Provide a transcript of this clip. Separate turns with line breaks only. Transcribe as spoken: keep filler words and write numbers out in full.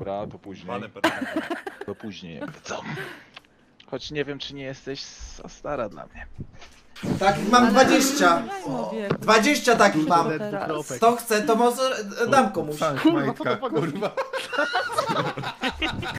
Dobra, to później.
Pane pytanie.
To później jakby co. Choć nie wiem, czy nie jesteś za stara dla mnie.
Tak, mam dwadzieścia.
Mówię,
dwadzieścia takich mam.
teraz.
Kto chce, to może dam komuś.
Kurwa, co to kurwa?